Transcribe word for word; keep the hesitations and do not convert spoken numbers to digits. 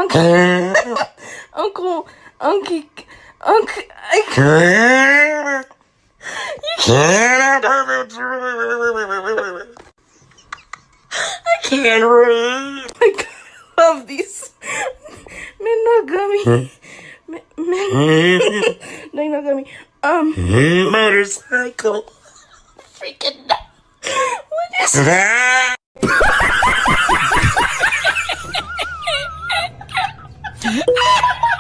Uncle, Uncle, Uncle, Uncle, I can't. I can't read. I love these. Menogamy. Men, men, menogamy. Um, motorcycle. Freaking. What is that? Ah!